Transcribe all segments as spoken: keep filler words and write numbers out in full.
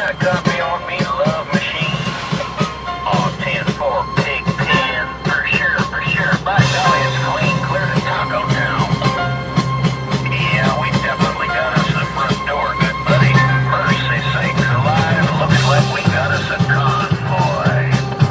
got a copy on me, Love Machine. Oh, ten four Pig Pen. For sure, for sure. By golly, it's clean, clear to Taco Town. Yeah, we definitely got us a front door, good buddy. Mercy sakes alive. Looks like we got us a convoy.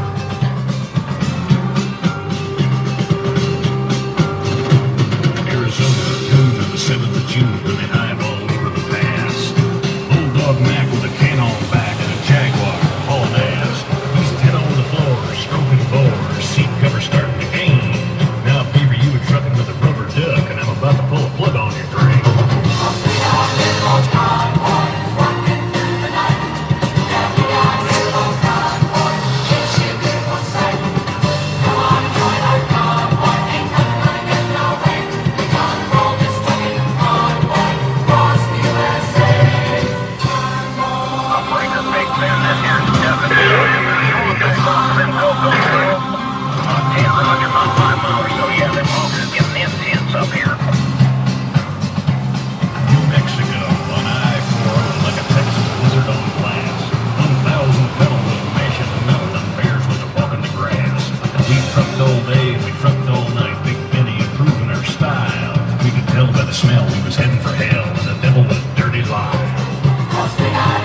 Arizona, noon of the seventh of June, and they dive all over the pass. Bulldog Mac with a can on back and a Jaguar hauling ass. He's dead on the floor, stroking bores, seat cover starting to gain. Now, Beaver, you were trucking with a rubber duck, and I'm about to pull a plug on your drain. New Mexico on I four like a Texas blizzard on glass. One thousand pedal was mashing the mountain bears was walking the grass. We trucked all day, we trucked all night, Big Benny improving our style. We could tell by the smell we was heading for hell, and the devil was dirty live.